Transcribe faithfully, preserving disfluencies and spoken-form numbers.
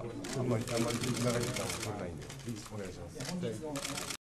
あんまりあんまり長い時間は取らないんで、お願いします。